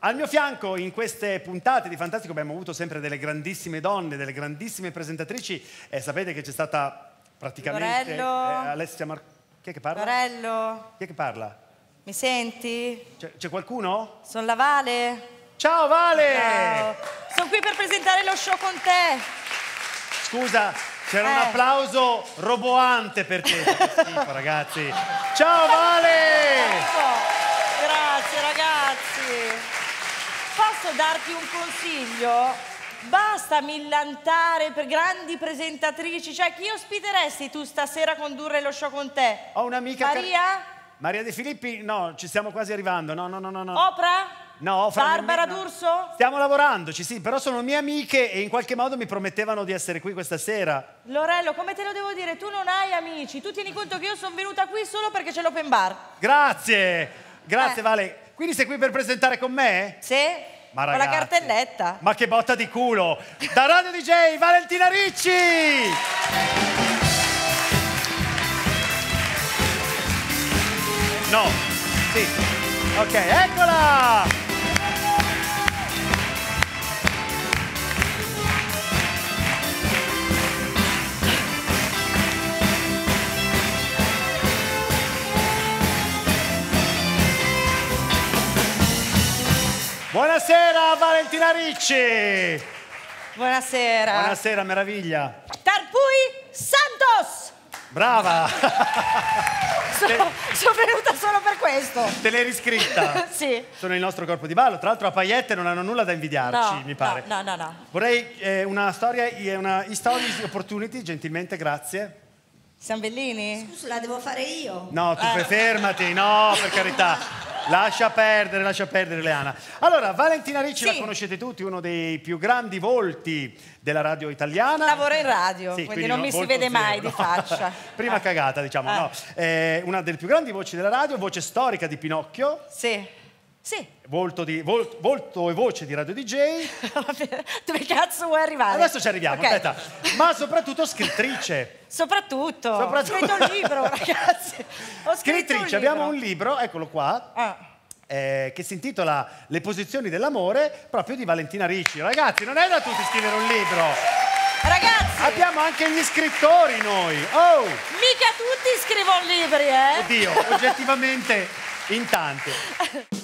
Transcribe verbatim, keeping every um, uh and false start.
Al mio fianco in queste puntate di Fantastico abbiamo avuto sempre delle grandissime donne, delle grandissime presentatrici e sapete che c'è stata praticamente eh, Alessia Mar... Chi è che parla? Lorello. Chi è che parla? Mi senti? C'è qualcuno? Sono la Vale. Ciao Vale! Ciao. Sono qui per presentare lo show con te. Scusa, c'era eh. un applauso roboante per te. Che schifo, ragazzi. Ciao Vale! Grazie ragazzi. Posso darti un consiglio? Basta millantare per grandi presentatrici. Cioè, chi ospiteresti tu stasera a condurre lo show con te? Ho un'amica... Maria? Maria De Filippi? No, ci stiamo quasi arrivando. No, no, no, no. no. Oprah? No, Barbara no. D'Urso? Stiamo lavorandoci, sì, però sono mie amiche e in qualche modo mi promettevano di essere qui questa sera. Lorello, come te lo devo dire? Tu non hai amici. Tu tieni conto che io sono venuta qui solo perché c'è l'open bar. Grazie, grazie eh. Vale. Quindi sei qui per presentare con me? Sì, ma con la cartelletta. Ma che botta di culo! Da Radio D J, Valentina Ricci! No, sì, ok, eccola! Buonasera Valentina Ricci! Buonasera. Buonasera, meraviglia. Tarpui Santos! Brava! Sono, sono venuta solo per questo. Te l'hai riscritta? Sì. Sono il nostro corpo di ballo. Tra l'altro a paillette non hanno nulla da invidiarci, no, mi pare. No, no, no. no. Vorrei eh, una storia, una Stories Opportunity, gentilmente, grazie. Siamo bellini? Scusa, la devo fare io? No, tu eh. fermati, no, per carità. Lascia perdere, lascia perdere Leana. Allora, Valentina Ricci sì. la conoscete tutti, uno dei più grandi volti della radio italiana. Lavora in radio, sì, quindi, quindi non mi si vede zero, mai no. di faccia. Prima ah. cagata, diciamo, ah. no. Eh, una delle più grandi voci della radio, voce storica di Pinocchio. Sì. Sì. Volto, di, vol, volto e voce di Radio D J. Dove cazzo vuoi arrivare? Adesso ci arriviamo, okay. aspetta. Ma soprattutto scrittrice. Soprattutto. soprattutto. Ho scritto un libro, ragazzi. Ho scrittrice, un abbiamo un libro, eccolo qua. Ah. Eh, che si intitola Le posizioni dell'amore, proprio di Valentina Ricci. Ragazzi, non è da tutti scrivere un libro. Ragazzi, abbiamo anche gli scrittori noi. Oh! Mica tutti scrivono libri, eh? Oddio, oggettivamente in tanti.